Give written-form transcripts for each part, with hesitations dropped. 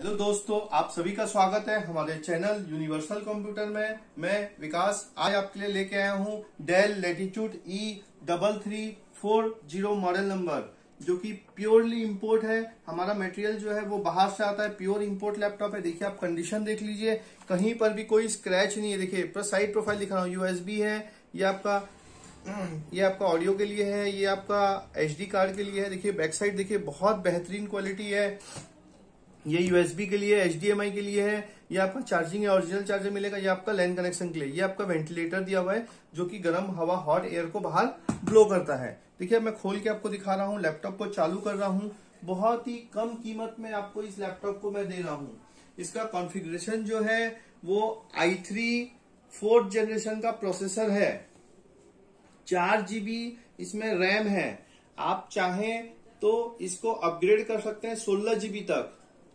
Hello दोस्तों, आप सभी का स्वागत है हमारे चैनल यूनिवर्सल कंप्यूटर में। मैं विकास आज आपके लिए लेके आया हूँ del latitude E3340 model number, जो कि प्योरली इंपोर्ट है। हमारा मटेरियल जो है वो बाहर से आता है, प्योर इंपोर्ट लैपटॉप है। देखिए, आप कंडीशन देख लीजिए, कहीं पर भी कोई स्क्रैच नहीं है। देखिए साइड प्रोफाइल दिखा रहा हूँ, USB है, ये आपका ऑडियो के लिए है, ये आपका HD कार्ड के लिए है। देखिए बैक साइड देखिए, बहुत बेहतरीन क्वालिटी है। ये USB के लिए, HDMI के लिए है, ये आपका चार्जिंग है, ओरिजिनल चार्जर मिलेगा। ये आपका लैन कनेक्शन के लिए, ये आपका वेंटिलेटर दिया हुआ है जो कि गर्म हवा, हॉट एयर को बाहर ब्लो करता है। देखिए, मैं खोल के आपको दिखा रहा हूँ, लैपटॉप को चालू कर रहा हूँ। बहुत ही कम कीमत में आपको इस लैपटॉप को मैं दे रहा हूँ। इसका कॉन्फ़िगरेशन जो है वो i3 4th जनरेशन का प्रोसेसर है, 4 GB इसमें रैम है। आप चाहें तो इसको अपग्रेड कर सकते हैं 16 GB तक।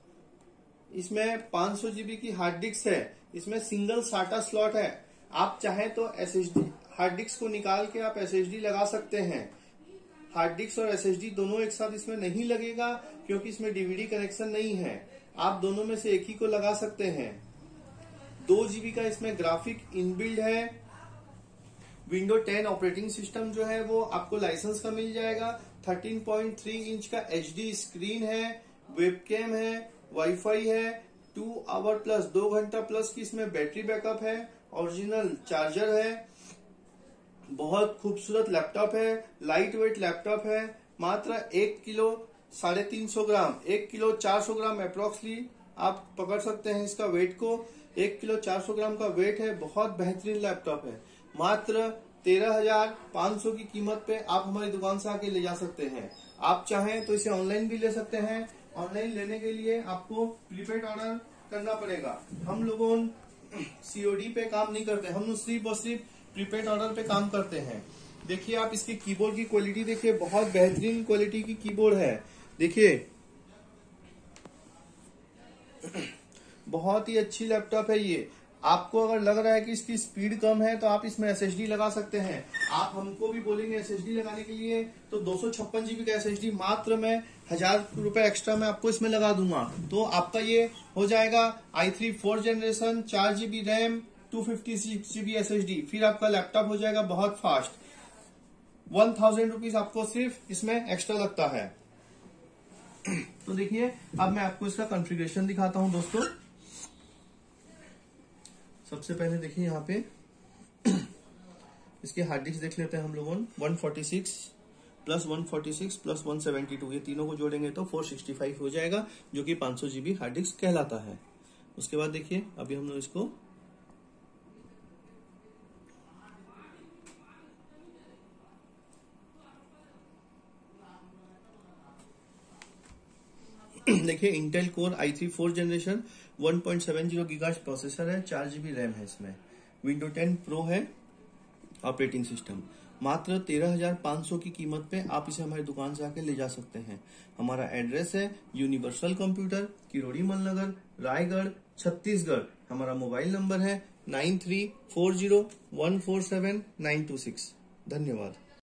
इसमें 500 GB की हार्ड डिस्क है, इसमें सिंगल साटा स्लॉट है। आप चाहें तो SSD हार्ड डिस्क को निकाल के आप SSD लगा सकते हैं। हार्ड डिस्क और SSD दोनों एक साथ इसमें नहीं लगेगा, क्योंकि इसमें DVD कनेक्शन नहीं है। आप दोनों में से एक ही को लगा सकते हैं। 2 GB का इसमें ग्राफिक इनबिल्ड है। विंडो 10 ऑपरेटिंग सिस्टम जो है वो आपको लाइसेंस का मिल जाएगा। 13.3 इंच का HD स्क्रीन है, वेबकैम है, वाईफाई है, 2 आवर प्लस 2 घंटा प्लस की इसमें बैटरी बैकअप है, ओरिजिनल चार्जर है। बहुत खूबसूरत लैपटॉप है, लाइट वेट लैपटॉप है। मात्र 1 kilo 350 gram, 1 kilo 400 gram approximately आप पकड़ सकते हैं इसका वेट को। 1 किलो 400 ग्राम का वेट है। बहुत बेहतरीन लैपटॉप है। मात्र 13,500 की कीमत पे आप हमारी दुकान से आके ले जा सकते हैं। आप चाहें तो इसे ऑनलाइन भी ले सकते हैं। ऑनलाइन लेने के लिए आपको प्रीपेड ऑर्डर करना पड़ेगा। हम लोगों COD पे काम नहीं करते, हम सिर्फ और सिर्फ प्रीपेड ऑर्डर पे काम करते हैं। देखिए, आप इसकी कीबोर्ड की क्वालिटी देखिए, बहुत बेहतरीन क्वालिटी की कीबोर्ड है। देखिए, बहुत ही अच्छी लैपटॉप है ये। आपको अगर लग रहा है कि इसकी स्पीड कम है तो आप इसमें SSD लगा सकते हैं। आप हमको भी बोलेंगे SSD लगाने के लिए तो 256 GB का SSD मात्र मैं 1000 रुपए एक्स्ट्रा मैं आपको इसमें लगा दूंगा। तो आपका ये हो जाएगा i3 4th generation, 4 GB RAM, 256 GB SSD। फिर आपका लैपटॉप हो जाएगा बहुत फास्ट। 1000 रुपीज आपको सिर्फ इसमें एक्स्ट्रा लगता है। तो देखिए, अब मैं आपको इसका कॉन्फ़िगरेशन दिखाता हूं दोस्तों। सबसे पहले देखिए, यहाँ पे इसके हार्ड डिस्क देख लेते हैं हम लोगों। 146 प्लस 146 प्लस 172, ये तीनों को जोड़ेंगे तो 465 हो जाएगा, जो कि 500 GB हार्ड डिस्क कहलाता है। उसके बाद देखिए, अभी हम लोग इसको देखिए, Intel core i3 4th generation 1.70 gigahertz processor है, 4 GB रैम है इसमें। विंडो 10 प्रो है ऑपरेटिंग सिस्टम। मात्र 13,500 की कीमत पे आप इसे हमारी दुकान से आके ले जा सकते हैं। हमारा एड्रेस है यूनिवर्सल कंप्यूटर, किरोड़ी मलनगर, रायगढ़, छत्तीसगढ़। हमारा मोबाइल नंबर है 9340147926। धन्यवाद।